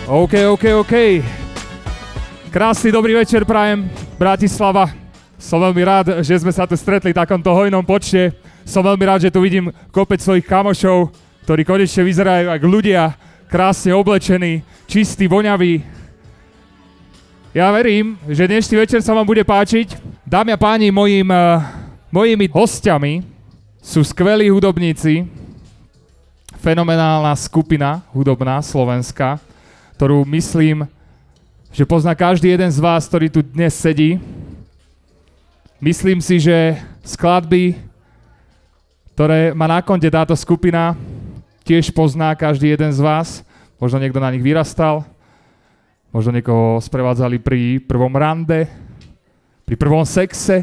OK. Krásny dobrý večer prajem, Bratislava. Som veľmi rád, že sme sa tu stretli v takomto hojnom počte. Som veľmi rád, že tu vidím kopec svojich kamošov, ktorí konečne vyzerajú ako ľudia, krásne oblečení, čistí, voňaví. Ja verím, že dnešný večer sa vám bude páčiť. Dámy a páni, mojimi hostiami sú skvelí hudobníci, fenomenálna skupina hudobná slovenská, ktorú myslím, že pozná každý jeden z vás, ktorý tu dnes sedí. Myslím si, že skladby, ktoré má na konte táto skupina, tiež pozná každý jeden z vás. Možno niekto na nich vyrastal, možno niekoho sprevádzali pri prvom rande, pri prvom sexe.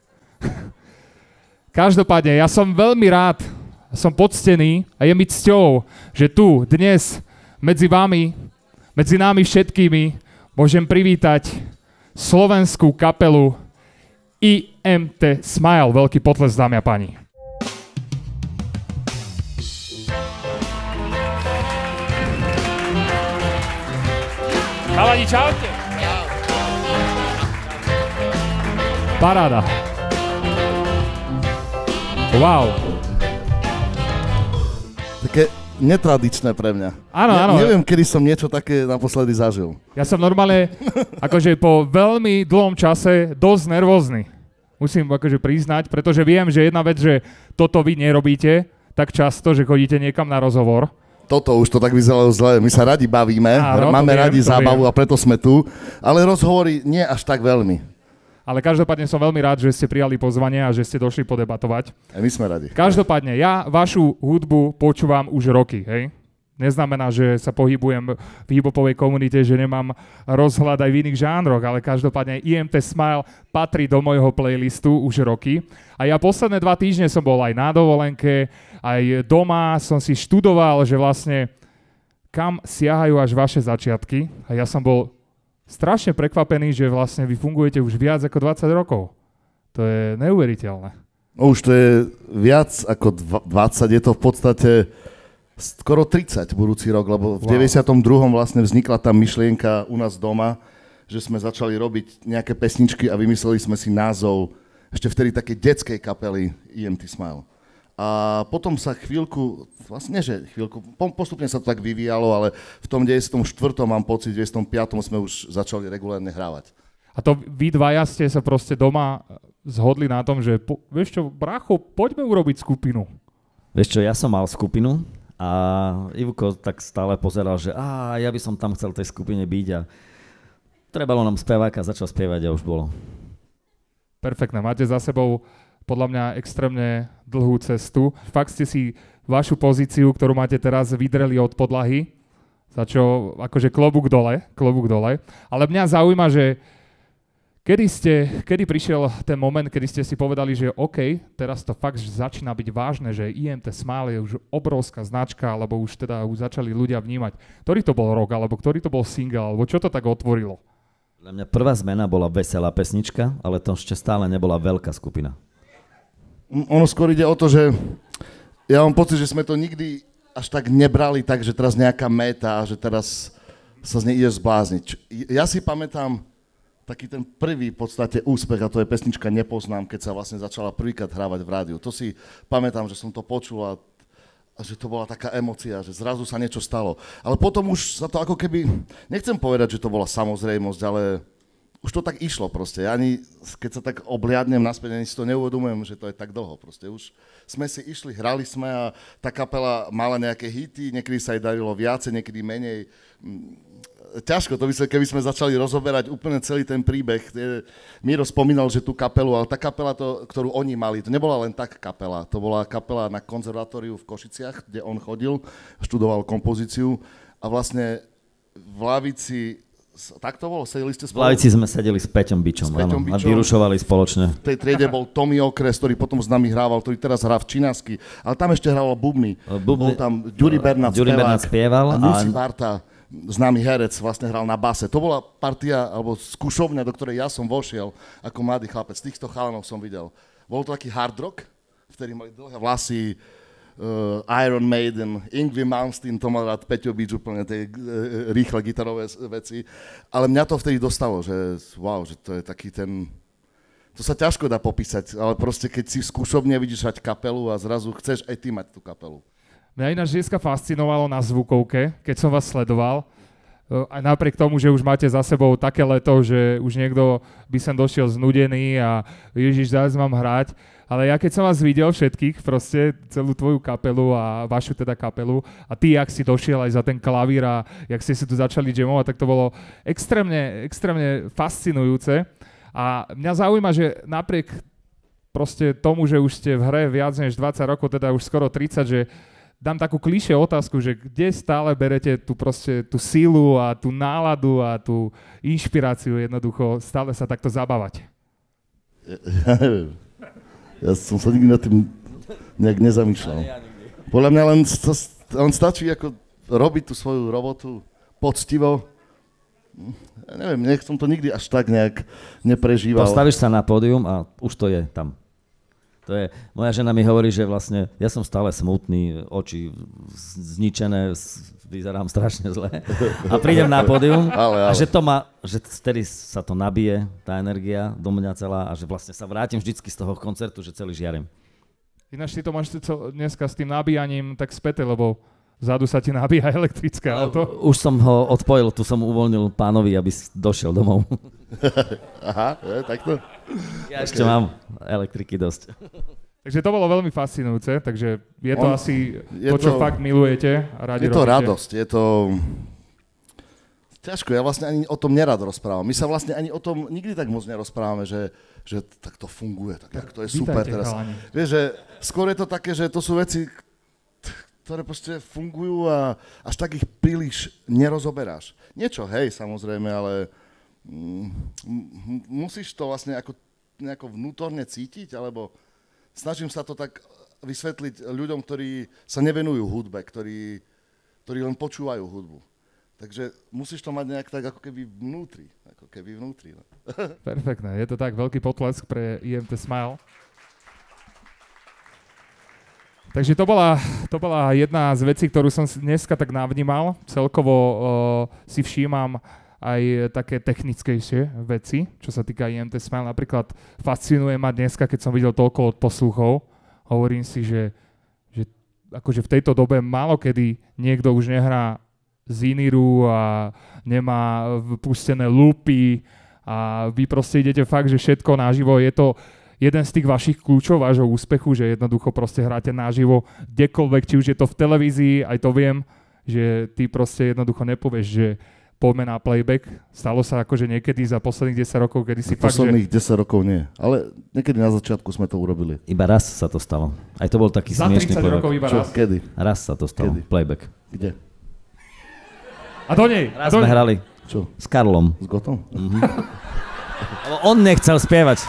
Každopádne, ja som veľmi rád, som poctený a je mi cťou, že tu dnes medzi vami, medzi nami všetkými môžem privítať slovenskú kapelu IMT Smile. Veľký potlesk, dámy a páni. Chalani, čaute. Paráda. Wow. Také netradičné pre mňa. Áno, áno. Neviem, kedy som niečo také naposledy zažil. Ja som normálne, akože po veľmi dlhom čase dosť nervózny. Musím akože priznať, pretože viem, že jedna vec, že toto vy nerobíte tak často, že chodíte niekam na rozhovor. Toto už to tak vyzeralo zle. My sa radi bavíme, máme radi zábavu a preto sme tu, ale rozhovory nie až tak veľmi. Ale každopádne som veľmi rád, že ste prijali pozvanie a že ste došli podebatovať. My sme radi. Každopádne, ja vašu hudbu počúvam už roky, hej? Neznamená, že sa pohybujem v hip-hopovej komunite, že nemám rozhľad aj v iných žánroch, ale každopádne IMT Smile patrí do môjho playlistu už roky. A ja posledné 2 týždne som bol aj na dovolenke, aj doma som si študoval, že vlastne kam siahajú až vaše začiatky. A ja som bol strašne prekvapený, že vlastne vy fungujete už viac ako 20 rokov. To je neuveriteľné. No už to je viac ako 20, je to v podstate skoro 30 budúci rok, lebo v 92. vlastne vznikla tá myšlienka u nás doma, že sme začali robiť nejaké pesničky a vymysleli sme si názov ešte vtedy také detskej kapely IMT Smile. A potom sa chvíľku, vlastne že chvíľku, postupne sa to tak vyvíjalo, ale v tom 94. mám pocit, že v tom 5. sme už začali regulárne hrávať. A to vy dvaja ste sa proste doma zhodli na tom, že vieš čo, brácho, poďme urobiť skupinu. Vieš čo, ja som mal skupinu a Ivko tak stále pozeral, že ja by som tam chcel tej skupine byť a trebalo nám speváka, začal spievať a už bolo. Perfektné, máte za sebou podľa mňa extrémne dlhú cestu. Fakt ste si vašu pozíciu, ktorú máte teraz, vydreli od podlahy, za čo akože klobúk dole. Ale mňa zaujíma, že kedy prišiel ten moment, kedy ste si povedali, že OK, teraz to fakt začína byť vážne, že IMT Smile je už obrovská značka, alebo už teda už začali ľudia vnímať. Ktorý to bol rok, alebo ktorý to bol single, alebo čo to tak otvorilo? Dla mňa prvá zmena bola veselá pesnička, ale to ešte stále nebola veľká skupina. Ono skôr ide o to, že ja mám pocit, že sme to nikdy až tak nebrali tak, že teraz nejaká meta, že teraz sa z nej ide zblázniť. Ja si pamätám taký ten prvý v podstate úspech, a to je pesnička Nepoznám, keď sa vlastne začala prvýkrát hrávať v rádiu. To si pamätám, že som to počul a že to bola taká emócia, že zrazu sa niečo stalo. Ale potom už sa to ako keby, nechcem povedať, že to bola samozrejmosť, ale už to tak išlo proste. Ani keď sa tak obliadnem naspäť, ani si to neuvedomujem, že to je tak dlho proste. Už sme si išli, hrali sme a tá kapela mala nejaké hity, niekedy sa jej darilo viacej, niekedy menej. Ťažko, to by sa, keby sme začali rozoberať úplne celý ten príbeh. Miro spomínal, že tú kapelu, ale tá kapela, ktorú oni mali, to nebola len tak kapela. To bola kapela na konzervatóriu v Košiciach, kde on chodil, študoval kompozíciu a vlastne v lavici. Tak to bolo? Sedeli ste spolu? V lavici sme sedeli s Peťom Bičom, áno, a vyrušovali spoločne. V tej triede bol Tommy Okres, ktorý potom s nami hrával, ktorý teraz hrá v Činasky, ale tam ešte hral bubny. Bol tam Ďuri Bernát spieval a Luci Barta, známy herec, vlastne hral na base. To bola partia, alebo skúšovňa, do ktorej ja som vošiel ako mladý chlapec. Týchto chalanov som videl. Bol to taký hard rock, vtedy mali dlhé vlasy, Iron Maiden, Yngwie Malmsteen, to mal rád Peťo Bič, úplne tie rýchle gitarové veci. Ale mňa to vtedy dostalo, že wow, že to je taký ten... To sa ťažko dá popísať, ale proste keď si v skúšobne vidíš hrať kapelu a zrazu chceš aj ty mať tú kapelu. Mňa ináč dneska fascinovalo na zvukovke, keď som vás sledoval, aj napriek tomu, že už máte za sebou také leto, že už niekto by sem došiel znudený a Ježiš, zás mám hrať, ale ja keď som vás videl všetkých, proste celú tvoju kapelu a vašu teda kapelu a ty, jak si došiel aj za ten klavír a jak ste si tu začali jamovať, tak to bolo extrémne fascinujúce a mňa zaujíma, že napriek proste tomu, že už ste v hre viac než 20 rokov, teda už skoro 30, že dám takú klišé otázku, že kde stále berete tú sílu a tú náladu a tú inšpiráciu jednoducho stále sa takto zabávať? Ja neviem. Ja som sa nikdy nad tým nejak nezamýšľal. Podľa mňa len stačí ako robiť tú svoju robotu poctivo. Ja neviem, nech som to nikdy až tak nejak neprežíval. Postavíš sa na pódium a už to je tam. Moja žena mi hovorí, že vlastne ja som stále smutný, oči zničené, vyzerám strašne zle a prídem na pódium a že vtedy sa to nabije, tá energia do mňa celá a že vlastne sa vrátim vždycky z toho koncertu, že celý žiarem. Ináč ty to máš dneska s tým nabíjaním tak späté, lebo vzadu sa ti nabíja elektrické auto. Už som ho odpojil, tu som uvoľnil pánovi, aby došiel domov. Aha, takto? Ja ešte mám elektriky dosť. Takže to bolo veľmi fascinujúce, takže je to asi to, čo fakt milujete a radi robíte. Je to radosť, je to... Ťažko, ja vlastne ani o tom nerad rozprávam. My sa vlastne ani o tom nikdy tak moc nerozprávame, že tak to funguje, tak to je super teraz. Vieš, že skôr je to také, že to sú veci, ktoré proste fungujú a až tak ich príliš nerozoberáš. Niečo, hej, samozrejme, ale musíš to vlastne nejako vnútorne cítiť, alebo snažím sa to tak vysvetliť ľuďom, ktorí sa nevenujú hudbe, ktorí len počúvajú hudbu. Takže musíš to mať nejak tak ako keby vnútri. No. Perfektné, je to tak, veľký potlesk pre IMT Smile. Takže to bola jedna z vecí, ktorú som dneska tak navnímal. Celkovo si všímam aj také technickejšie veci, čo sa týka IMT Smile. Napríklad fascinuje ma dneska, keď som videl toľko odposluchov. Hovorím si, že akože v tejto dobe málo kedy niekto už nehrá z Iniru a nemá pustené loopy a vy proste idete fakt, že všetko naživo. Je to jeden z tých vašich kľúčov vášho úspechu, že jednoducho proste hráte naživo kdekoľvek, či už je to v televízii, aj to viem, že ty proste jednoducho nepovieš, že poďme na playback. Stalo sa akože niekedy za posledných 10 rokov, kedy si fakt, posledných 10 rokov nie, ale niekedy na začiatku sme to urobili. Iba raz sa to stalo. Aj to bol taký smiešný playback. Za 30 rokov iba raz? Kedy? Raz sa to stalo, kedy? Playback. Kde? A do nej? Raz sme hrali. Čo? S Karlom. S Gotom? Mhm. On nechcel spievať.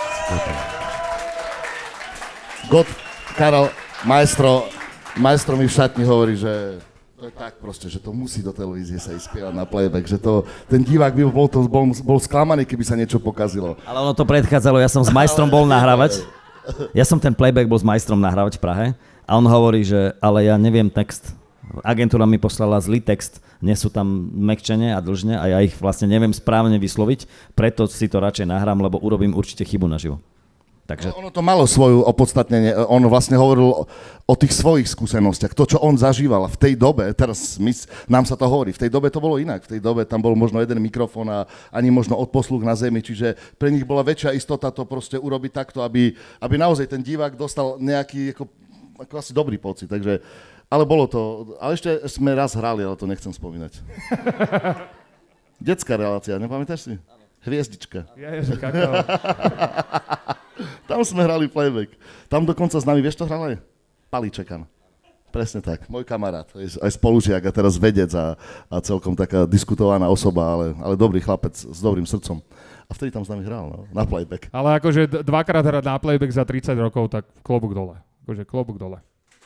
Got, Karol, majstro mi v šatni hovorí, že to je tak proste, že to musí do televízie sa ísť spievať na playback, že ten divák by bol sklamaný, keby sa niečo pokazilo. Ale ono to predchádzalo, ja som s majstrom bol nahrávať. Ja som ten playback bol s majstrom nahrávať v Prahe a on hovorí, že ale ja neviem text. Agentúra mi poslala zlý text, nie sú tam mäkčenie a dlžne a ja ich vlastne neviem správne vysloviť, preto si to radšej nahrám, lebo urobím určite chybu naživo. Takže... Ono to malo svoju opodstatnenie, on vlastne hovoril o tých svojich skúsenostiach, to, čo on zažíval v tej dobe, teraz nám sa to hovorí, v tej dobe to bolo inak, v tej dobe tam bol možno jeden mikrofón a ani možno odposluch na zemi, čiže pre nich bola väčšia istota to proste urobiť takto, aby naozaj ten divák dostal nejaký ako asi dobrý pocit, takže... Ale bolo to, ale ešte sme raz hrali, ale to nechcem spomínať. Detská relácia, nepamätáš si? Hviezdička. Tam sme hrali playback. Tam dokonca s nami, vieš, to hral aj? Pali Čekan. Presne tak, môj kamarát, aj spolužiak a teraz vedec a celkom taká diskutovaná osoba, ale dobrý chlapec s dobrým srdcom. A vtedy tam s nami hral, no, na playback. Ale akože dvakrát hrať na playback za 30 rokov, tak klobúk dole. Akože klobúk dole.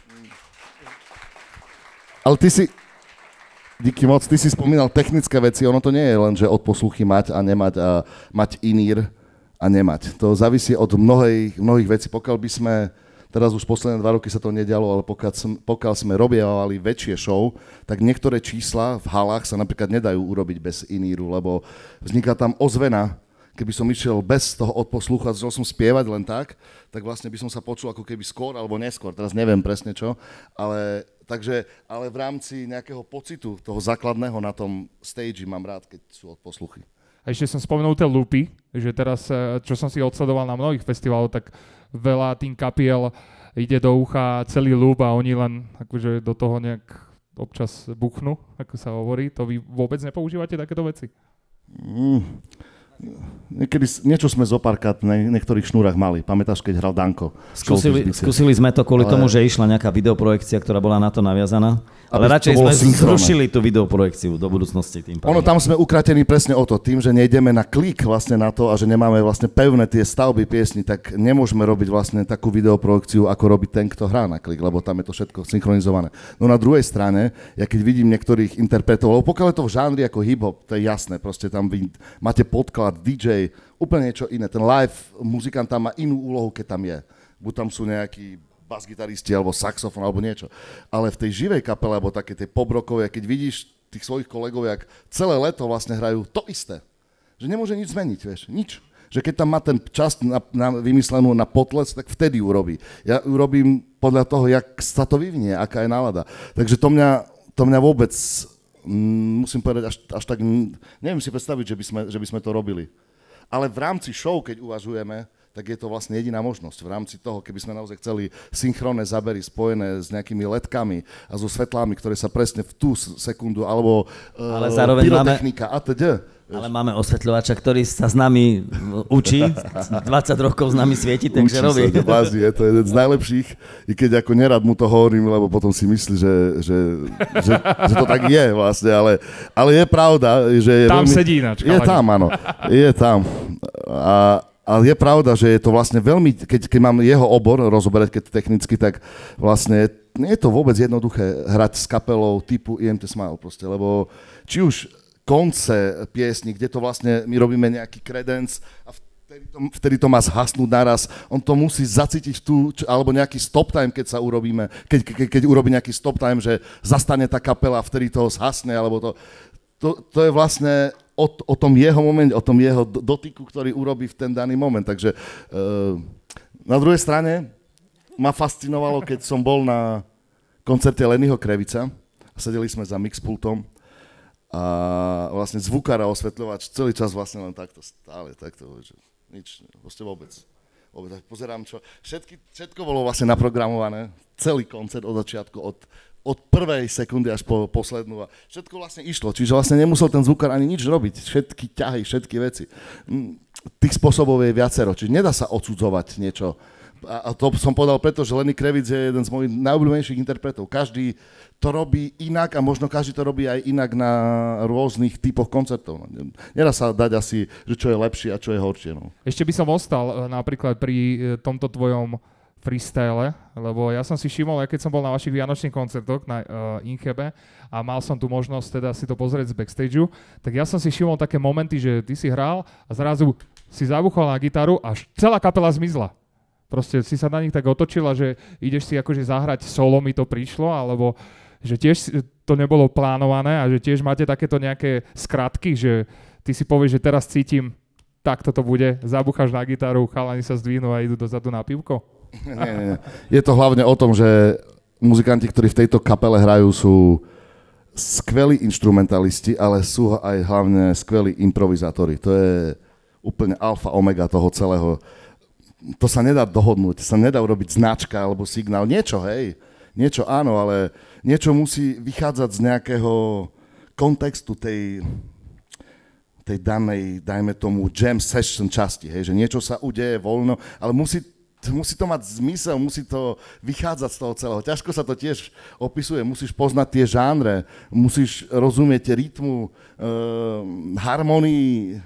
Ale díky moc, ty si spomínal technické veci, ono to nie je len, že odposluchy mať a nemať a mať inír a nemať. To závisí od mnohých vecí. Pokiaľ by sme teraz už posledné 2 roky sa to nedialo, ale pokiaľ sme robievali väčšie show, tak niektoré čísla v halách sa napríklad nedajú urobiť bez iníru, lebo vzniká tam ozvena. Keby som išiel bez toho odposluchu a začal som spievať len tak vlastne by som sa počul ako keby skôr alebo neskôr, teraz neviem presne čo, ale v rámci nejakého pocitu toho základného na tom stage mám rád, keď sú odposluchy. A ešte som spomenul tie loopy, že teraz, čo som si odsledoval na mnohých festivaloch, tak veľa tým kapiel ide do ucha celý loop a oni len akože do toho nejak občas buchnú, ako sa hovorí. To vy vôbec nepoužívate takéto veci? Niekedy niečo sme zopárkrát na niektorých šnúrach mali. Pamätáš, keď hral Danko? Skúsili sme to kvôli tomu, že išla nejaká videoprojekcia, ktorá bola na to naviazaná. Ale radšej sme zrušili tú videoprojekciu do budúcnosti tým pádom. Tam sme ukratení presne o to. Tým, že nejdeme na klik vlastne na to a že nemáme vlastne pevné tie stavby piesni, tak nemôžeme robiť vlastne takú videoprojekciu, ako robí ten, kto hrá na klik, lebo tam je to všetko synchronizované. No na druhej strane, ja keď vidím niektorých interpretov, lebo pokiaľ je to v žánri ako hip-hop, to je jasné, proste tam vy máte podklad, DJ, úplne niečo iné. Ten live muzikant tam má inú úlohu, keď tam je. Buď tam sú nejakí basgitaristi, alebo saxofón, alebo niečo. Ale v tej živej kapele, alebo také tej pop-rockovej, keď vidíš tých svojich kolegov, jak celé leto vlastne hrajú to isté. Že nemôže nič zmeniť, vieš, nič. Že keď tam má ten čas vymyslenú na potles, tak vtedy urobí. Ja urobím podľa toho, jak sa to vyvinie, aká je nálada. Takže to mňa vôbec, musím povedať, až tak, neviem si predstaviť, že by sme to robili. Ale v rámci show, keď uvažujeme, tak je to vlastne jediná možnosť. V rámci toho, keby sme naozaj chceli synchronné zábery spojené s nejakými ledkami a so svetlami, ktoré sa presne v tú sekundu, alebo pyrotechnika atď. Ale máme osvetľovača, ktorý sa s nami učí, 20 rokov s nami svieti, takže robí. Je to jeden z najlepších, i keď ako nerad mu to hovorím, lebo potom si myslí, že to tak je vlastne, ale je pravda, že je tam veľmi... sedí ináč. Je tam, áno. Je tam. Ale je pravda, že je to vlastne veľmi, keď mám jeho obor rozoberať, keď technicky, tak vlastne nie je to vôbec jednoduché hrať s kapelou typu IMT Smile proste, lebo či už konce piesni, kde to vlastne my robíme nejaký kredenc a vtedy to má zhasnúť naraz, on to musí zacítiť alebo nejaký stop time, keď sa urobíme, keď urobí nejaký stop time, že zastane tá kapela, vtedy to zhasne, alebo to je vlastne o tom jeho momente, o tom jeho dotyku, ktorý urobí v ten daný moment. Takže na druhej strane ma fascinovalo, keď som bol na koncerte Lennyho Krevica a sedeli sme za mixpultom a vlastne zvukár a osvetľovač celý čas vlastne len takto stále, že nič, vlastne vôbec. Pozerám, čo všetko bolo vlastne naprogramované, celý koncert od začiatku, od prvej sekundy až po poslednú a všetko vlastne išlo, čiže vlastne nemusel ten zvukár ani nič robiť, všetky ťahy, všetky veci. Tých spôsobov je viacero, čiže nedá sa odsudzovať niečo. A to som povedal preto, že Lenny Kravitz je jeden z mojich najobľúbenejších interpretov. Každý to robí inak a možno každý to robí aj inak na rôznych typoch koncertov. Nedá sa dať asi, že čo je lepšie a čo je horšie. No. Ešte by som ostal napríklad pri tomto tvojom freestyle, lebo ja som si všimol, keď som bol na vašich vianočných koncertoch na Inchebe a mal som tu možnosť teda si to pozrieť z backstageu, tak ja som si všimol také momenty, že ty si hral a zrazu si zabuchol na gitaru a celá kapela zmizla. Proste si sa na nich tak otočila, že ideš si akože zahrať solo, mi to prišlo, alebo že tiež to nebolo plánované a že tiež máte takéto nejaké skratky, že ty si povieš, že teraz cítim, takto to bude, zabucháš na gitaru, chalani sa zdvihnú a idú dozadu na pivko. Nie. Je to hlavne o tom, že muzikanti, ktorí v tejto kapele hrajú, sú skvelí instrumentalisti, ale sú aj hlavne skvelí improvizátori. To je úplne alfa omega toho celého. To sa nedá dohodnúť, sa nedá urobiť značka alebo signál. Niečo, hej, niečo áno, ale niečo musí vychádzať z nejakého kontextu tej danej, dajme tomu, jam session časti, hej, že niečo sa udeje voľno, ale musí to mať zmysel, musí to vychádzať z toho celého. Ťažko sa to tiež opisuje, musíš poznať tie žánre, musíš rozumieť rytmu, harmonii,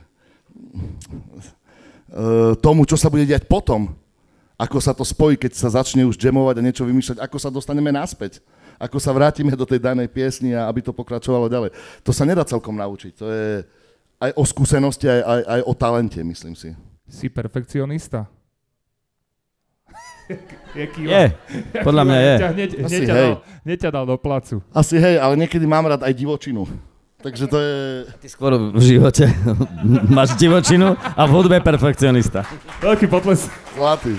tomu, čo sa bude diať potom, ako sa to spojí, keď sa začne už jamovať a niečo vymýšľať, ako sa dostaneme naspäť, ako sa vrátime do tej danej piesni a aby to pokračovalo ďalej. To sa nedá celkom naučiť, to je aj o skúsenosti, aj o talente, myslím si. Si perfekcionista? Je, podľa mňa je. Hneď ťa dal do placu. Asi hej, ale niekedy mám rád aj divočinu. Takže to je... Ty skôr v živote máš divočinu a v hudbe perfekcionista. Veľký potles. Zlatý.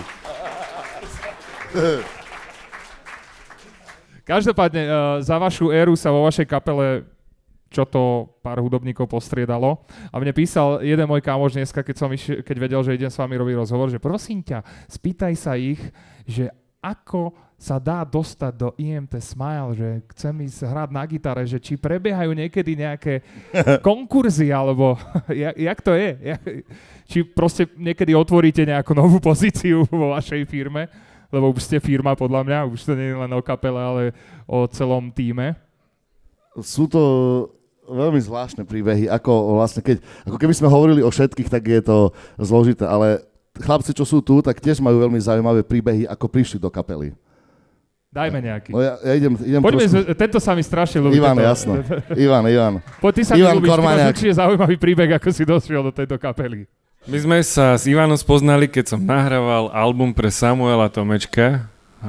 Každopádne, za vašu éru sa vo vašej kapele čo to pár hudobníkov postriedalo. A mne písal jeden môj kámoš dneska, keď vedel, že idem s vami robiť rozhovor, že prosím ťa, spýtaj sa ich, že ako sa dá dostať do IMT Smile, že chcem ísť hrať na gitare, že či prebiehajú niekedy nejaké konkurzy, alebo jak to je? Či proste niekedy otvoríte nejakú novú pozíciu vo vašej firme, lebo už ste firma podľa mňa, už to nie je len o kapele, ale o celom tíme. Sú to veľmi zvláštne príbehy, ako keby sme hovorili o všetkých, tak je to zložité, ale chlapci, čo sú tu, tak tiež majú veľmi zaujímavé príbehy, ako prišli do kapely. Dajme nejaký. No ja idem poďme, trošku... tento sa mi strašne ľúbi. Ivan, jasno. Ivan. Poď, ty sa mi ľúbiš, ty máš určite zaujímavý príbeh, ako si došiel do tejto kapely. My sme sa s Ivanom spoznali, keď som nahrával album pre Samuela Tomečka,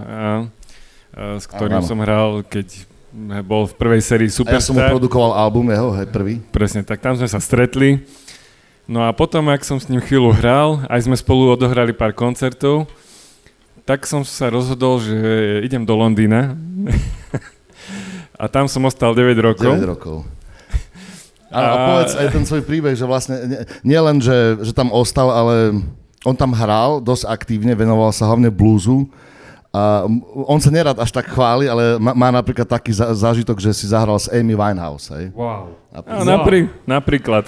s ktorým som hral, keď bol v prvej sérii Superstar. A ja som mu produkoval album jeho, hej, prvý. Presne, tak tam sme sa stretli. No a potom, ak som s ním chvíľu hral, aj sme spolu odohrali pár koncertov, tak som sa rozhodol, že idem do Londýna. A tam som ostal 9 rokov. 9 rokov. A povedz aj ten svoj príbeh, že vlastne nie len, že tam ostal, ale on tam hral dosť aktívne, venoval sa hlavne bluesu. A on sa nerad až tak chváli, ale má napríklad taký zážitok, že si zahral s Amy Winehouse. Hej? Wow. Napríklad.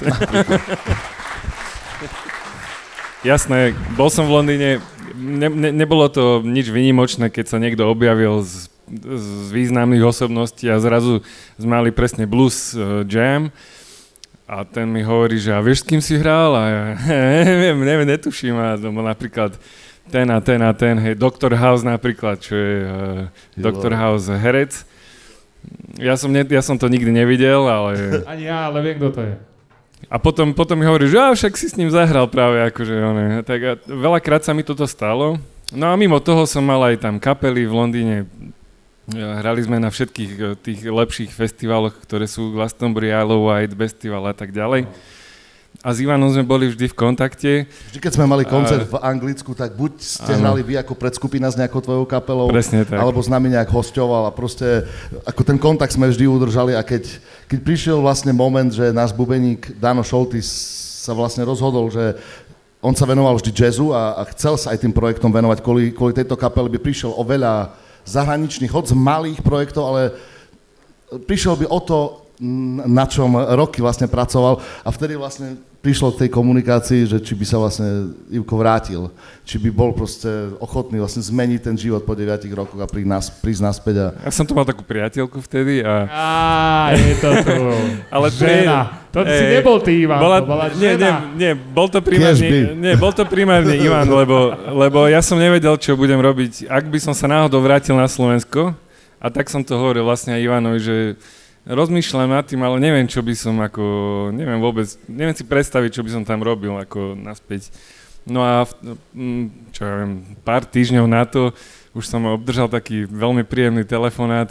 Jasné, bol som v Londýne, nebolo to nič výnimočné, keď sa niekto objavil z významných osobností a zrazu sme mali presne blues jam a ten mi hovorí, že a vieš, s kým si hral? A ja neviem, netuším. A napríklad ten a ten, hej, Dr. House napríklad, čo je Dr. House herec. Ja som to nikdy nevidel, ale... Ani ja, ale viem, kto to je. A potom mi hovorí, že však si s ním zahral práve, akože tak veľakrát sa mi toto stalo. No a mimo toho som mal aj tam kapely v Londýne. Hrali sme na všetkých tých lepších festivaloch, ktoré sú Glastonbury, Isle of Wight, Festival a tak ďalej. A s Ivanom sme boli vždy v kontakte. Vždy, keď sme mali koncert v Anglicku, tak buď ste hrali vy ako predskupina s nejakou tvojou kapelou, alebo s nami nejak hosťoval a proste ako ten kontakt sme vždy udržali a keď prišiel vlastne moment, že náš bubeník Dano Šoltis sa vlastne rozhodol, že on sa venoval vždy jazzu a chcel sa aj tým projektom venovať, kvôli tejto kapele by prišiel o veľa zahraničných, hoď z malých projektov, ale prišiel by o to, na čom roky vlastne pracoval a vtedy vlastne prišlo k tej komunikácii, že či by sa vlastne Ivko vrátil, či by bol proste ochotný vlastne zmeniť ten život po 9 rokoch a prísť naspäť. Ja som to mal takú priateľku vtedy a... je to tu. Ale žena. To si nebol ty, Ivan, to bola žena. Nie, bol to primárne Ivan, lebo ja som nevedel, čo budem robiť, ak by som sa náhodou vrátil na Slovensko a tak som to hovoril vlastne aj Ivanovi, že rozmýšľam nad tým, ale neviem, čo by som neviem si predstaviť, čo by som tam robil ako naspäť. No a čo ja viem, pár týždňov na to už som obdržal taký veľmi príjemný telefonát.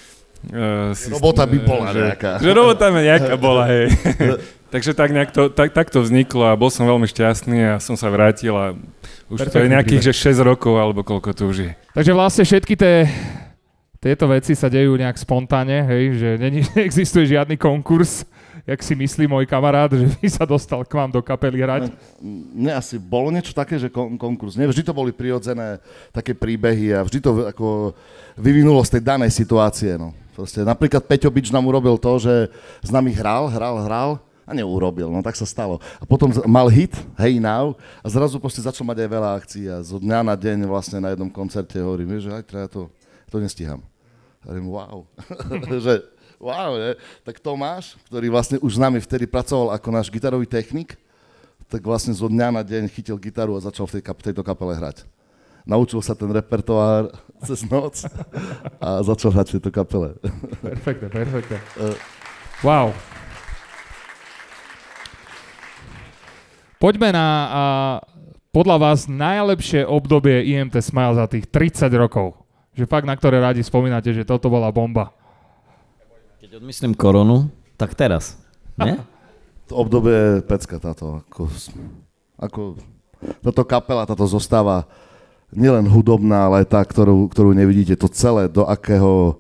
Robota by bola nejaká. Že robota nejaká bola, hej. Takže tak to vzniklo a bol som veľmi šťastný a som sa vrátil a už to je nejakých 6 rokov alebo koľko to už je. Takže vlastne všetky tieto veci sa dejú nejak spontánne, hej, že neexistuje žiadny konkurs, jak si myslí môj kamarát, že by sa dostal k vám do kapely hrať. Asi bolo niečo také, že konkurs. Nie, vždy to boli prirodzené také príbehy a vždy to ako vyvinulo z tej danej situácie. No. Proste, napríklad Peťo Bič nám urobil to, že s nami hral a neurobil, no tak sa stalo. A potom mal hit, Hey Now, a zrazu proste začal mať aj veľa akcií a zo dňa na deň vlastne na jednom koncerte hovorím, že aj treba to nestíham. A hovorím, wow. Že wow, ne? Tak Tomáš, ktorý vlastne už s nami vtedy pracoval ako náš gitarový technik, tak vlastne zo dňa na deň chytil gitaru a začal v tejto kapele hrať. Naučil sa ten repertoár cez noc a začal hrať v tejto kapele. Perfektne. Wow. podľa vás najlepšie obdobie IMT Smile za tých 30 rokov? Že fakt, na ktoré radi spomínate, že toto bola bomba. Keď odmyslím koronu, tak teraz, nie? To obdobie je pecka táto. Ako táto kapela, táto zostava nielen hudobná, ale aj tá, ktorú nevidíte. To celé, do akého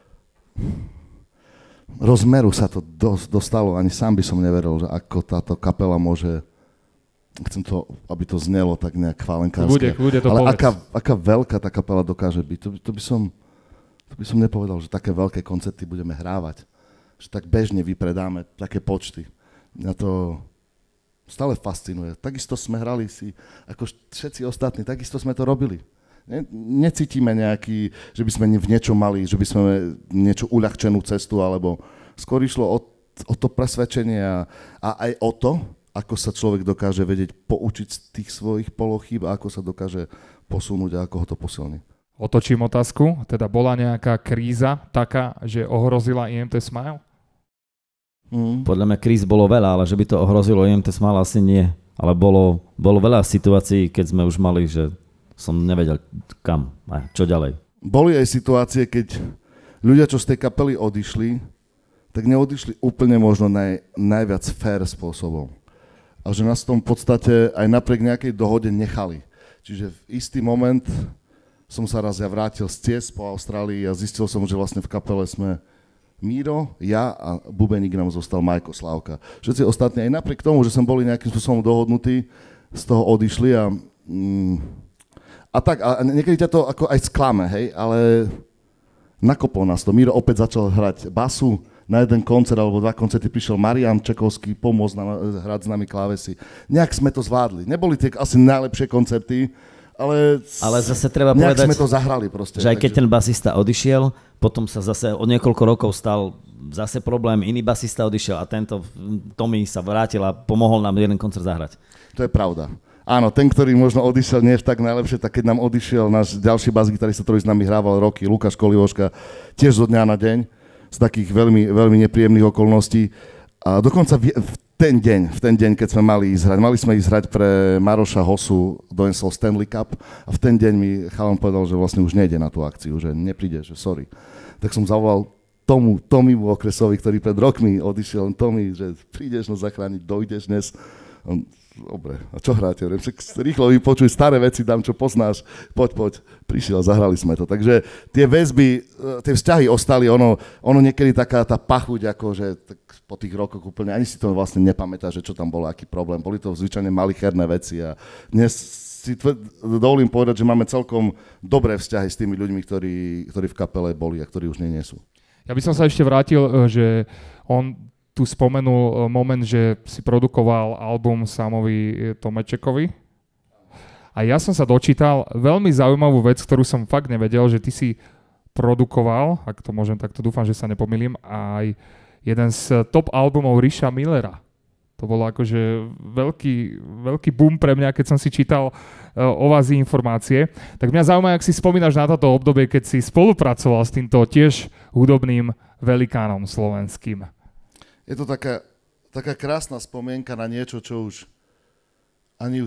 rozmeru sa to dostalo. Ani sám by som neveril, že ako táto kapela môže... Chcem to, aby to znelo tak nejak chválenkárske. Bude to ale povedz. aká veľká tá kapela dokáže byť. To by som nepovedal, že také veľké koncerty budeme hrávať. Že tak bežne vypredáme také počty. Mňa to stále fascinuje. Takisto sme hrali si, ako všetci ostatní, takisto sme to robili. Necítime nejaký, že by sme v niečom mali, že by sme niečo uľahčenú cestu, alebo skôr išlo o to presvedčenie a aj o to, ako sa človek dokáže vedieť poučiť z tých svojich polochýb a ako sa dokáže posunúť a ako ho to posilní. Otočím otázku, teda bola nejaká kríza taká, že ohrozila IMT Smile? Podľa mňa kríz bolo veľa, ale že by to ohrozilo IMT Smile asi nie. Ale bolo veľa situácií, keď sme už mali, že som nevedel kam a čo ďalej. Boli aj situácie, keď ľudia, čo z tej kapely odišli, tak neodišli úplne možno najviac fair spôsobom. A že nás v tom podstate aj napriek nejakej dohode nechali. Čiže v istý moment som sa raz vrátil z ciest po Austrálii a zistil som, že vlastne v kapele sme Míro, ja a bubeník nám zostal Majko Slávka. Všetci ostatní, aj napriek tomu, že sme boli nejakým spôsobom dohodnutí, z toho odišli a niekedy ťa to ako aj sklame, hej, ale nakopol nás to. Míro opäť začal hrať basu, na jeden koncert alebo 2 koncerty prišiel Marian Čekovský pomôcť nám hrať s nami klávesy. Nejak sme to zvládli. Neboli tie asi najlepšie koncerty, ale zase treba povedať, sme to zahrali proste. Že aj keď ten basista odišiel, potom sa zase o niekoľko rokov stal zase problém, iný basista odišiel a tento Tommy sa vrátil a pomohol nám jeden koncert zahrať. To je pravda. Áno, ten, ktorý možno odišiel nie tak najlepšie, tak keď nám odišiel náš ďalší basgitarista, ktorý s nami hrával roky, Lukáš Kolivoška, tiež zo dňa na deň, z takých veľmi, veľmi nepríjemných okolností. A dokonca v ten deň, keď sme mali ísť hrať pre Maroša Hosu do NSL Stanley Cup a v ten deň mi chalan povedal, že vlastne už nejde na tú akciu, že nepríde, že sorry. Tak som zavolal Tomimu Okresovi, ktorý pred rokmi odišiel, Tomi, že prídeš nás zachrániť, dojdeš dnes. Dobre, a čo hráte? Rýchlo vypočuj staré veci, dám, čo poznáš, poď. Prišiel a zahrali sme to. Takže tie väzby, tie vzťahy ostali, ono niekedy taká tá pachuť, akože tak po tých rokoch úplne, ani si to vlastne nepamätá, že čo tam bolo, aký problém. Boli to zvyčajne malicherné veci a dnes si dovolím povedať, že máme celkom dobré vzťahy s tými ľuďmi, ktorí v kapele boli a ktorí už nie sú. Ja by som sa ešte vrátil, že on tu spomenul moment, že si produkoval album Samovi Tomečekovi. A ja som sa dočítal veľmi zaujímavú vec, ktorú som fakt nevedel, že ty si produkoval, ak to môžem, tak to dúfam, že sa nepomýlim, aj jeden z top albumov Richa Millera. To bolo akože veľký boom pre mňa, keď som si čítal o vás informácie. Tak mňa zaujíma, ak si spomínaš na toto obdobie, keď si spolupracoval s týmto tiež hudobným velikánom slovenským. Je to taká krásna spomienka na niečo, čo už ani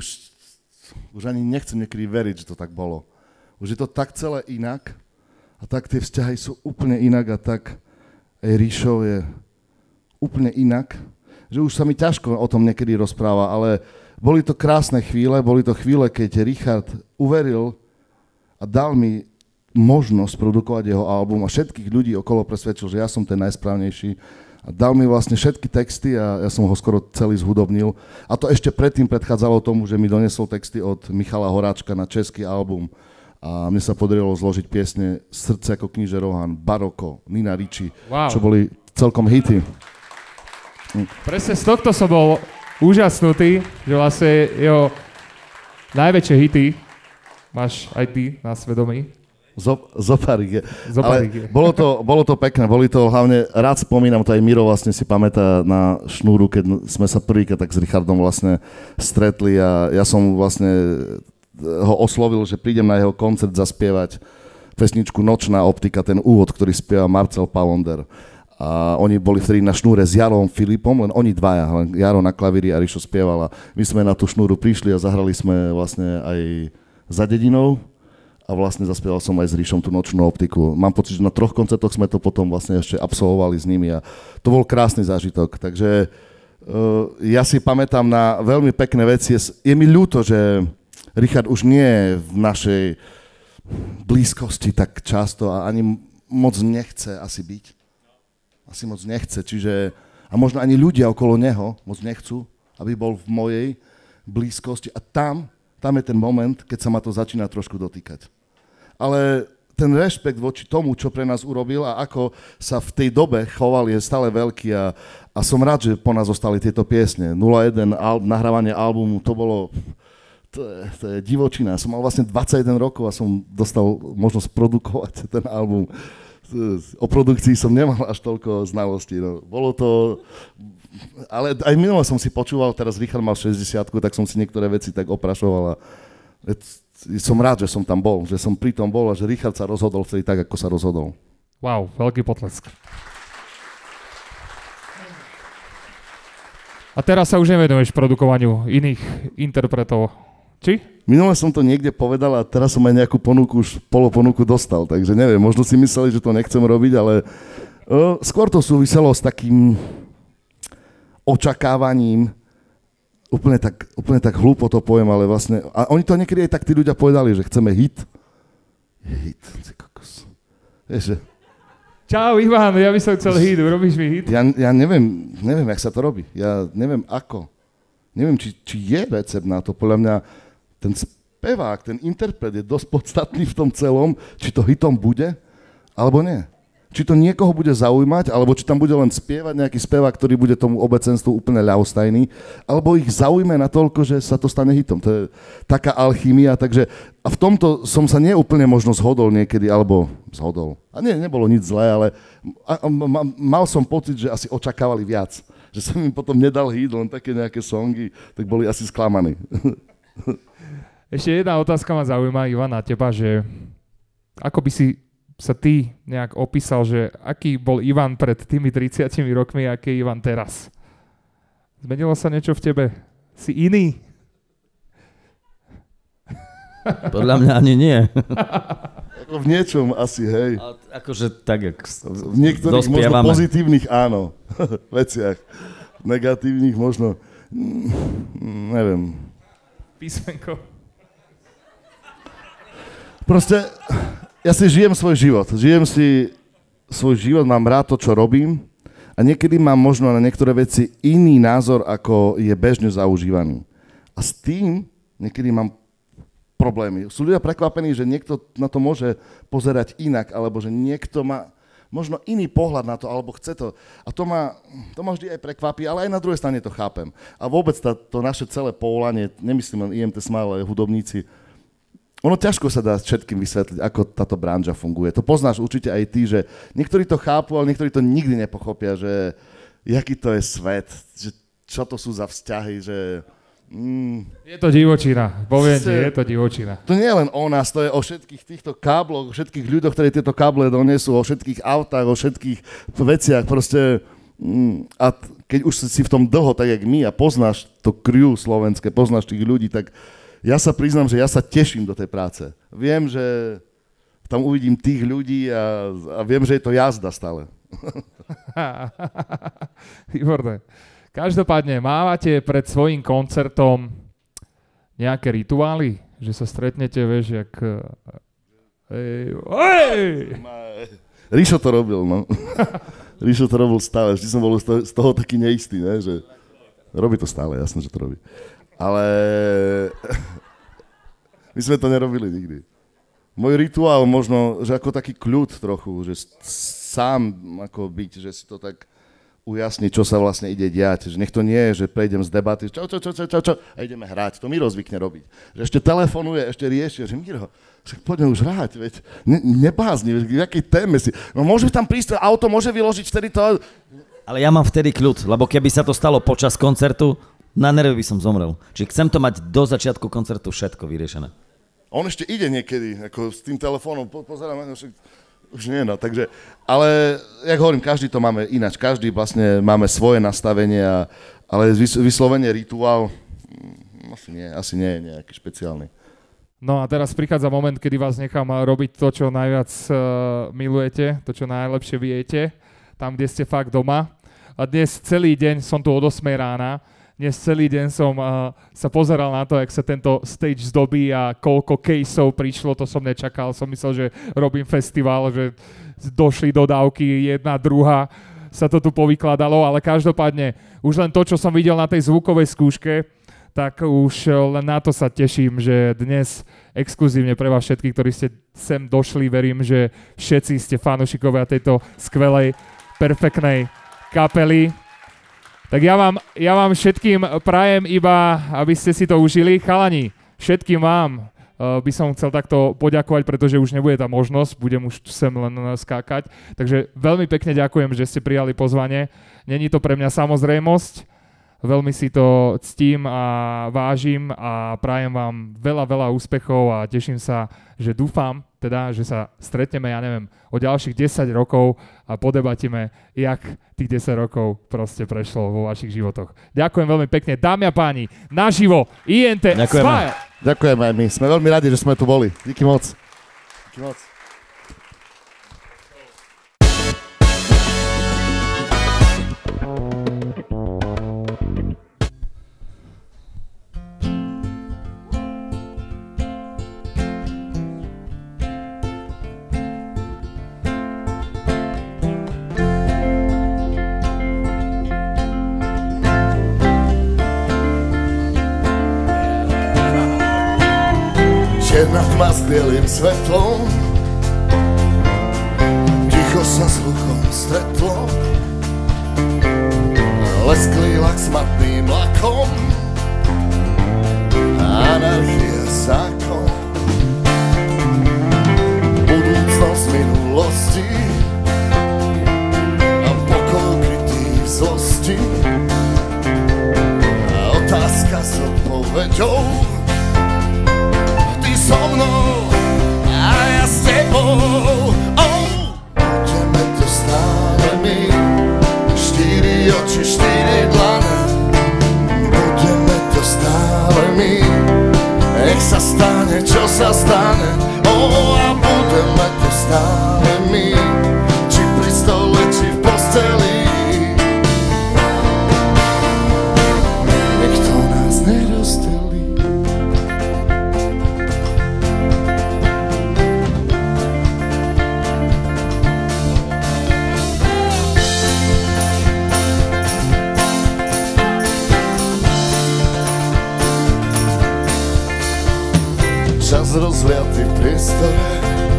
nechcem niekedy veriť, že to tak bolo. Už je to tak celé inak a tak tie vzťahy sú úplne inak a tak aj Ríšov je úplne inak, že už sa mi ťažko o tom niekedy rozpráva, ale boli to krásne chvíle, keď Richard uveril a dal mi možnosť produkovať jeho album a všetkých ľudí okolo presvedčil, že ja som ten najsprávnejší. A dal mi vlastne všetky texty a ja som ho skoro celý zhudobnil. A to ešte predtým predchádzalo tomu, že mi donesol texty od Michala Horáčka na český album. A mne sa podarilo zložiť piesne Srdce ako kníže Rohan, Baroko, Nina Ricci, čo boli celkom hity. Presne z tohto som bol úžasnutý, že vlastne jeho najväčšie hity máš aj ty na svedomí. Zoparík. Ale bolo to pekné, boli to hlavne, rád spomínam, to aj Miro vlastne si pamätá na Šnúru, keď sme sa prvýkrát tak s Richardom vlastne stretli a ja som vlastne ho oslovil, že prídem na jeho koncert zaspievať pesničku Nočná optika, ten úvod, ktorý spieva Marcel Pavonder. A oni boli vtedy na šnúre s Jarom Filipom, len oni dvaja, len Jaro na klavíri a Rišo spieval. A my sme na tú šnúru prišli a zahrali sme vlastne aj Za dedinou a vlastne zaspieval som aj s Rišom tú Nočnú optiku. Mám pocit, že na 3 koncertoch sme to potom vlastne ešte absolvovali s nimi a to bol krásny zážitok. Takže ja si pamätám na veľmi pekné veci. Je mi ľúto, že Richard už nie je v našej blízkosti tak často a ani moc nechce asi byť. Asi moc nechce, čiže a možno ani ľudia okolo neho moc nechcú, aby bol v mojej blízkosti a tam je ten moment, keď sa ma to začína trošku dotýkať. Ale ten rešpekt voči tomu, čo pre nás urobil a ako sa v tej dobe choval, je stále veľký a som rád, že po nás zostali tieto piesne. 01 nahrávanie albumu, to je divočina. Som mal vlastne 21 rokov a som dostal možnosť produkovať ten album. O produkcii som nemal až toľko znalostí. No. Bolo to... Ale aj minule som si počúval, teraz Richard mal 60-ku, tak som si niektoré veci tak oprašoval a som rád, že som tam bol, že som pri tom bol a že Richard sa rozhodol vtedy tak, ako sa rozhodol. Wow, veľký potlesk. A teraz sa už nevenuješ produkovaniu iných interpretov, či? Minule som to niekde povedal a teraz som aj nejakú ponuku, už poloponuku dostal, takže neviem, možno si mysleli, že to nechcem robiť, ale skôr to súviselo s takým očakávaním, úplne tak hlúpo to poviem, ale vlastne, a oni to niekedy aj tak tí ľudia povedali, že chceme hit. Hit, kokos. Vieš, že... Čau Ivan, ja by som chcel hit, urobíš mi hit? Ja neviem, jak sa to robí, ja neviem ako. Neviem, či je recept na to, podľa mňa ten spevák, ten interpret je dosť podstatný v tom celom, či to hitom bude, alebo nie. Či to niekoho bude zaujímať, alebo či tam bude len spievať nejaký spevák, ktorý bude tomu obecenstvu úplne ľahostajný, alebo ich zaujme natoľko, že sa to stane hitom. To je taká alchymia, takže a v tomto som sa neúplne možno zhodol niekedy, alebo zhodol. A nebolo nič zlé, ale mal som pocit, že asi očakávali viac. Že som im potom nedal hit, len také nejaké songy, tak boli asi sklamaní. Ešte jedna otázka ma zaujíma, Ivan, na teba, že ako by si sa ty nejak opísal, že aký bol Ivan pred tými 30 rokmi a aký je Ivan teraz? Zmenilo sa niečo v tebe? Si iný? Podľa mňa ani nie. Ako v niečom asi, hej. Akože tak, jak v niektorých možno pozitívnych áno veciach. Negatívnych možno, neviem. Písmenko. Proste, ja si žijem svoj život. Žijem si svoj život, mám rád to, čo robím a niekedy mám možno na niektoré veci iný názor, ako je bežne zaužívaný. A s tým niekedy mám problémy. Sú ľudia prekvapení, že niekto na to môže pozerať inak, alebo že niekto má možno iný pohľad na to, alebo chce to. A to ma vždy aj prekvapí, ale aj na druhej strane to chápem. A vôbec to naše celé povolanie, nemyslím len IMT Smile, ale hudobníci, ono ťažko sa dá všetkým vysvetliť, ako táto branža funguje. To poznáš určite aj ty, že niektorí to chápu, ale niektorí to nikdy nepochopia, že jaký to je svet, že čo to sú za vzťahy, že... Je to divočina, poviem ti, je to divočina. To nie je len o nás, to je o všetkých týchto kábloch, o všetkých ľuďoch, ktorí tieto káble donesú, o všetkých autách, o všetkých veciach, proste... A keď už si v tom dlho, tak jak my, a poznáš to crew slovenské, poznáš tých ľudí, tak ja sa priznám, že ja sa teším do tej práce. Viem, že tam uvidím tých ľudí a viem, že je to jazda stále. Výborné. Každopádne, mávate pred svojím koncertom nejaké rituály? Že sa stretnete, vieš, jak... Rišo to robil, no. Rišo to robil stále. Vždy som bol z toho taký neistý, ne? Že robí to stále, jasné, že to robí. Ale my sme to nerobili nikdy. Môj rituál možno, že ako taký kľud trochu, že sám ako byť, že si to tak ujasní, čo sa vlastne ide diať. Že nech to nie je, že prejdem z debaty, čo a ideme hrať. To Miro zvykne robiť. Že ešte telefonuje, ešte rieši, že Miro, však poďme už hrať, veď nebázni, v jakej téme si. No môže tam prísť, auto môže vyložiť vtedy to... Ale ja mám vtedy kľud, lebo keby sa to stalo počas koncertu, na nervy by som zomrel. Čiže chcem to mať do začiatku koncertu všetko vyriešené. On ešte ide niekedy, ako s tým telefónom, pozerám, Už nie, no, takže, ale, jak hovorím, každý to máme ináč, každý vlastne máme svoje nastavenie, ale vyslovene rituál, asi nie je nejaký špeciálny. No a teraz prichádza moment, kedy vás nechám robiť to, čo najviac milujete, to, čo najlepšie viete, tam, kde ste fakt doma. A dnes celý deň som tu od 8 rána, dnes celý deň som sa pozeral na to, jak sa tento stage zdobí a koľko caseov prišlo, to som nečakal. Som myslel, že robím festival, že došli dodávky, jedna, druhá, sa to tu povykladalo, ale každopádne už len to, čo som videl na tej zvukovej skúške, tak už len na to sa teším, že dnes exkluzívne pre vás všetkých, ktorí ste sem došli, verím, že všetci ste fanúšikovia tejto skvelej, perfektnej kapely. Tak ja vám všetkým prajem iba, aby ste si to užili. Chalani, všetkým vám by som chcel takto poďakovať, pretože už nebude tá možnosť, budem už sem len skákať. Takže veľmi pekne ďakujem, že ste prijali pozvanie. Není to pre mňa samozrejmosť, veľmi si to ctím a vážim a prajem vám veľa, veľa úspechov a teším sa, že dúfam, teda, že sa stretneme, ja neviem, o ďalších 10 rokov a podebatíme, jak tých 10 rokov proste prešlo vo vašich životoch. Ďakujem veľmi pekne, dámy a páni, naživo, INT Smile! Ďakujeme aj my, sme veľmi radi, že sme tu boli. Díky moc. Díky moc. Černá tma s bielým svetlom, ticho sa s hluchom stretlo, lesklý lak s matným lakom, anarchia zákon, budúcnosť minulosti a pokoj krytý v zlosti, a otázka s odpoveďou. So mnou a ja s tebou, budeme to stále my, 4 oči, 4 dlane, budeme to stále my, nech sa stane, čo sa stane, a budeme to stále my, či pri stole, či v posteli, nech to nás nerozdelí. Čas rozliatý v priestore,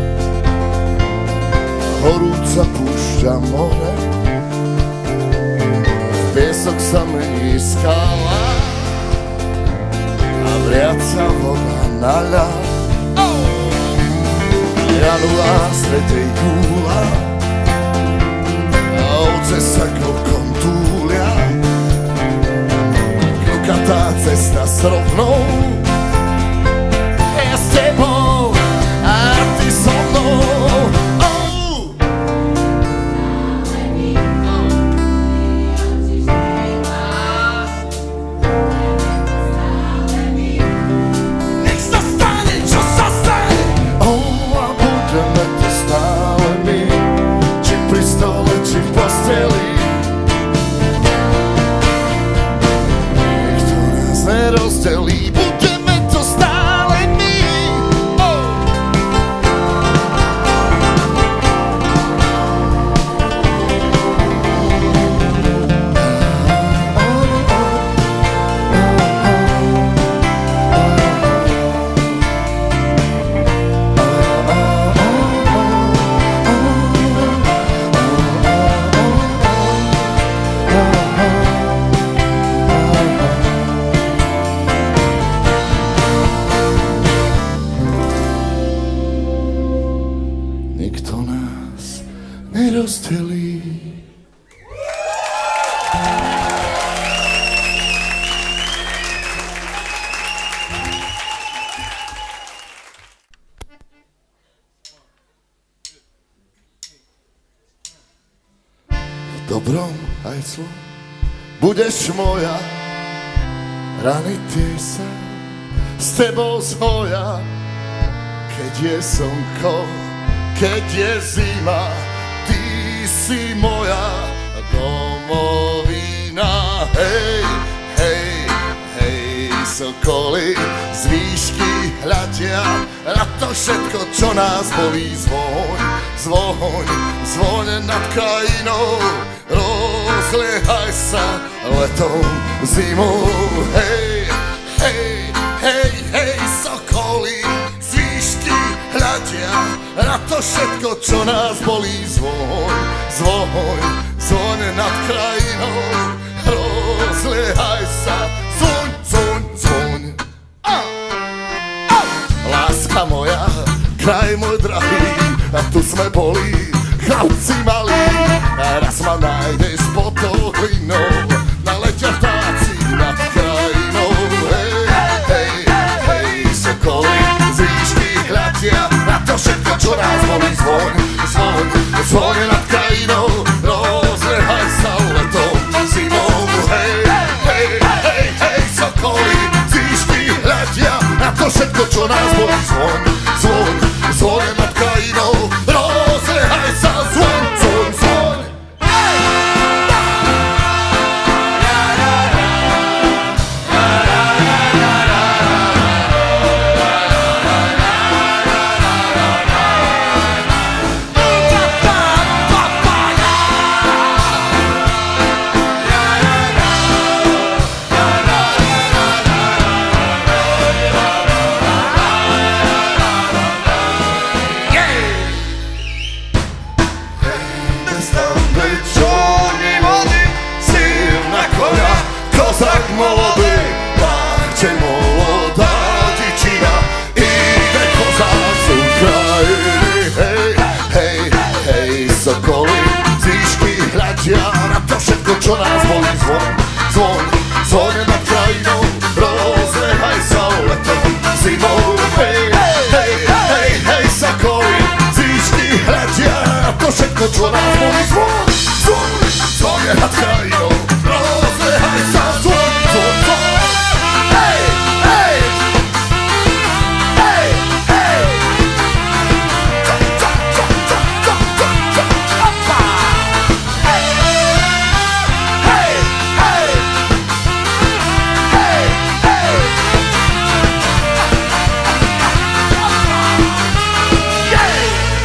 horúca púšťa more, v piesok sa mení skala a vriaca voda na ľad. Január, 3. júla, a ovce sa krokom túlia, klokatá cesta s rovnou, s tebou a ty so mnou, nech sa stane, čo sa stane, a budeme to stále my, či pri stole, či v posteli, nech to nás nerozdelí. dobrom aj zlom. Budeš moja, rany tie sa s tebou zhoja. Keď je slnko, keď je zima, ty si moja domovina. Hej, hej, hej, sokoly z výšky hľadia na to všetko, čo nás bolí. Zvoň, zvoň, zvoň nad krajinou, rozliehaj sa letom, zimou. Hej, hej, hej, hej, sokoly z výšky hľadia na to všetko, čo nás bolí. Zvoň, zvoň, zvoň nad krajinou, rozliehaj sa, zvoň, zvoň, zvoň. Láska moja, kraj môj drahý, a tu sme boli chlapci malí. Raz ma nájdeš pod tou hlinou, naletia vtáci nad krajinou. Hej, hej, hej, sokoly z výšky hľadia na to všetko, čo nás bolí. Zvoň, zvoň, zvoň nad krajinou, rozliehaj sa letom, zimou. Hej, hej, hej, hej, sokoly z výšky hľadia na to všetko, čo nás bolí. Zvoň, zvoň, zvoň nad krajinou, rozliehaj sa, zvoň, zvoň, zvoň. Kozak molody, páče molodá dičina, ide kozák z Ukrajiny. Hej, hej, hej, sokoly z výšky hľadia na to všetko, čo nás bolí. Zvoň, zvoň, zvoň nad krajinou, rozliehaj sa letom, zimou. Hej, hej, hej, hej, sokoly z výšky hľadia na to všetko, čo nás bolí. Zvoň, zvoň, zvoň nad krajinou, rozliehaj sa, zvoň, zvoň, zvoň. Hej, hej, hej, hej. Opa. Hej, hej, hej, hej, hej. Jej.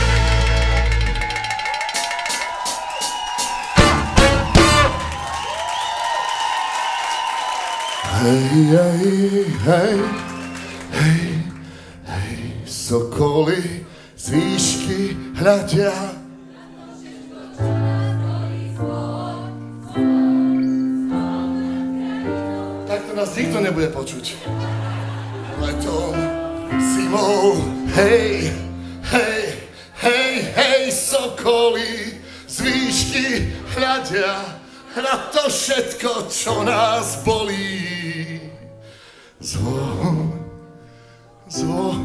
Hej, hej, hej, hej, hej, sokoly z výšky hľadia. Takto nás nikto nebude počuť. Letom, zimou, hej, hej, hej, hej, sokoly z výšky hľadia na to všetko, čo nás bolí. Zvoň, zvoň,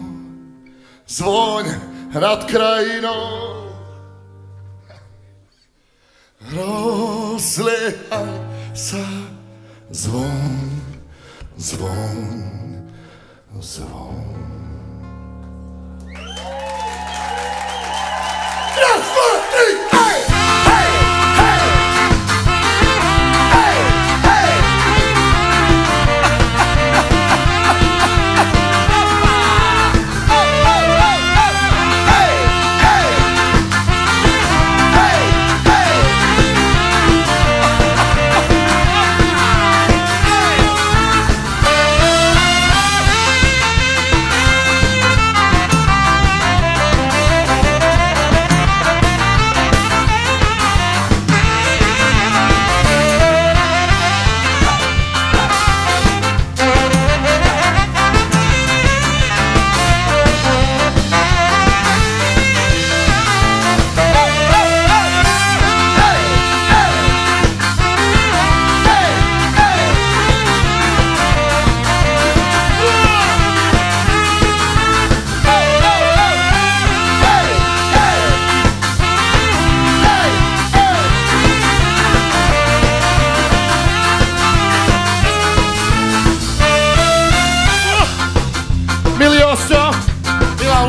zvoň nad krajinou, rozliehaj sa, zvoň, zvoň, zvoň. Raz, dva, tri, hej!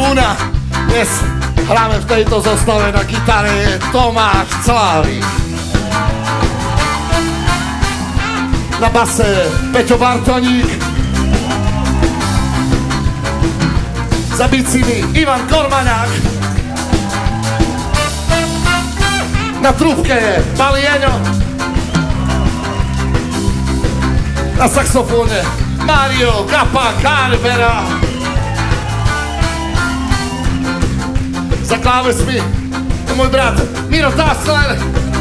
Duna. Dnes hráme v tejto zostave na gitare je Tomáš Clávik. Na base Peťo Bartoník. Za bicíny Ivan Kormaňák. Na trúbke je Malý Eňo. Na saxofóne Mario Capa Carvera. Za klávesmi je môj brat Miro Tassler.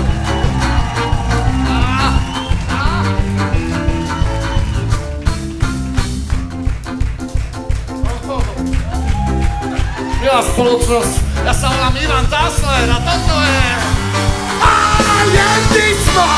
Milá spoločnosť, ja sa volám Ivan Tassler a toto je Alientismo!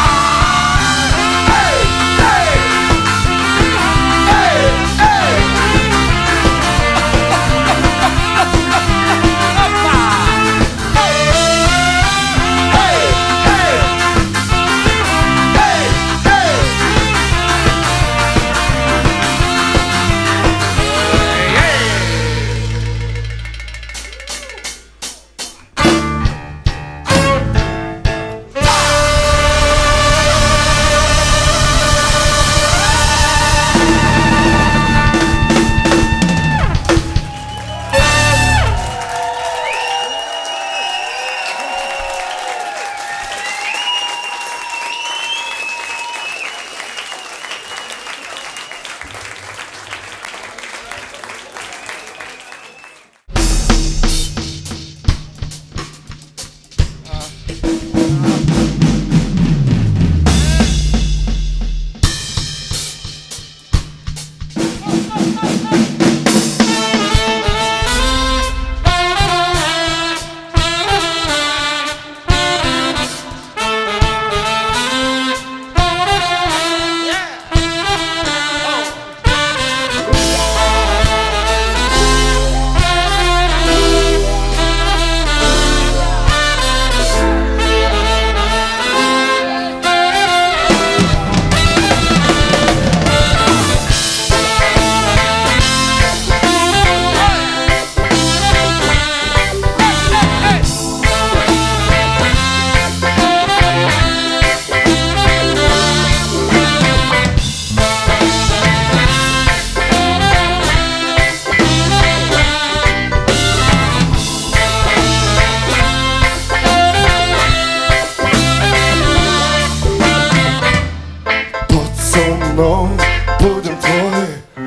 Budem tvoj,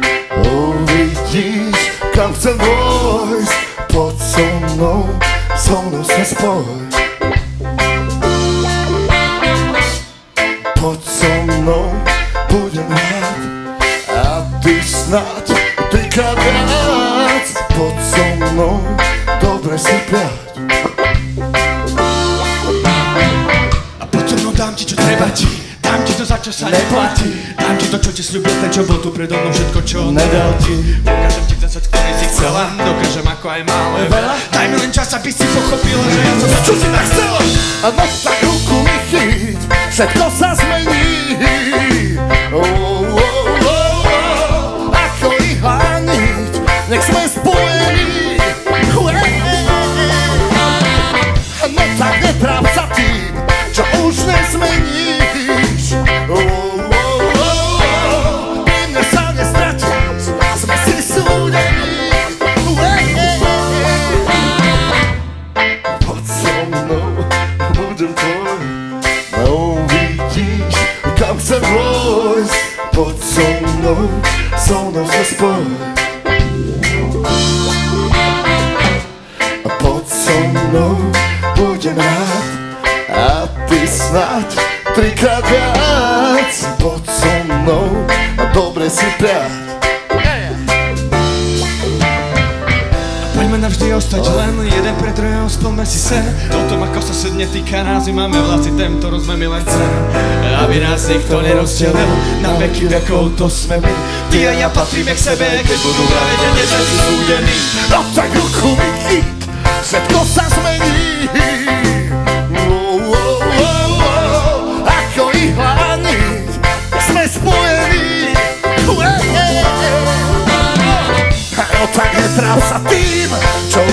uvidíš, kam chcem vojsť. Poď so mnou sa spoj. Poď so mnou, budem rád, a ty snad trikrát viac. Poď so mnou, dobre si piať. A poď so mnou, dám ti, čo treba ti. Dám ti to, za čo sa neplatí. Dám ti to, čo ti sľúbil ten, čo bol tu predo mnou. Všetko, čo nedal ti. Ukážem ti ten svet, ktorý si chcela. Dokážem, ako aj málo je veľa. Daj mi len čas, aby si pochopila, že ja to, čo si tak chcela. A no tak ruku mi chyť, všetko sa zmení. Ako ihaniť, nech sme spojení. No tak netráp sa tým, čo už nezmeníš. Pri mne sa nestratíš, sme si súdení. Poď so mnou, budem tvoj, a uvidíš, kam chcem vojsť. Poď so mnou sa spoj. A poď so mnou, budem rád, a ty snad trikrát viac. Poď so mnou a dobre si priať. Poďme navždy ostať len jeden pre druhého, splňme si sen. O tom, ako sa svet netýka nás, my máme vlasy, tento rozme mi len chcem. Aby nás nikto nerozdelil, na veky vekov to sme my. Ty a ja patríme k sebe, keď budú vraviť, že nie sme si súdení. No tak ruku mi chyť, všetko sa zmení. Ako ihaniť, sme spojení. No tak netráp sa tým, čo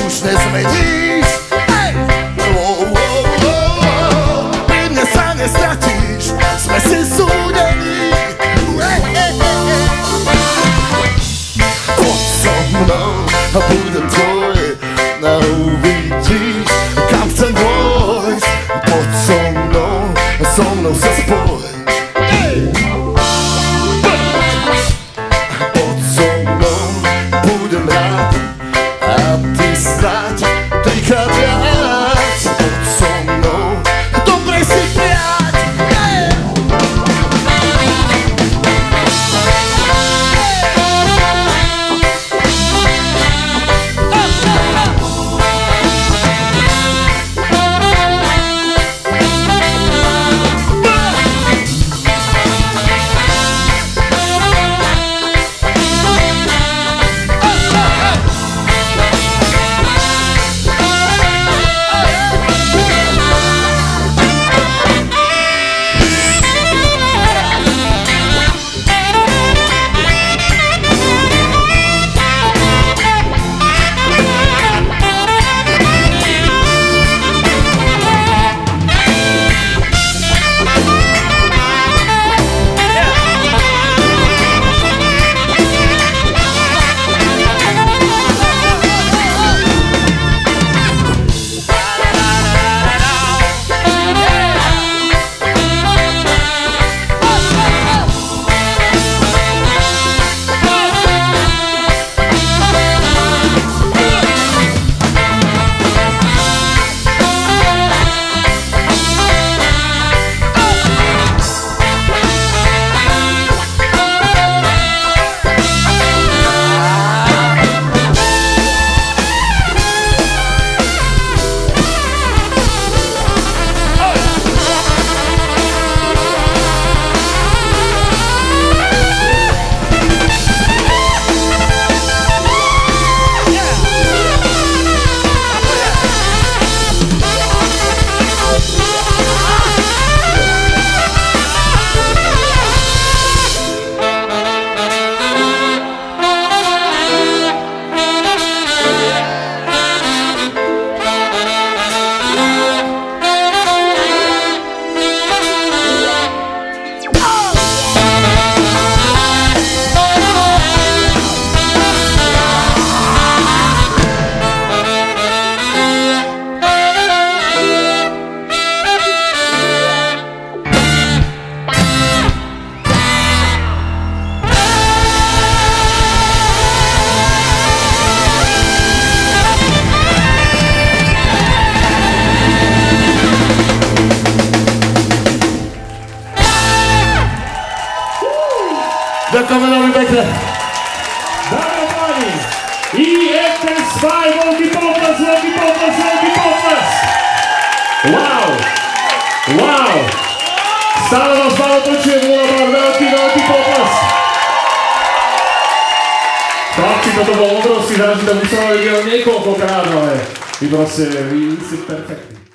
veľký potles! Wow! Wow! Stále vás málo počujem, veľký potles! Chlapci, toto bol obrovský zážitok, by som ho videl niekoľkokrát, ale vy proste, vy ste perfektní.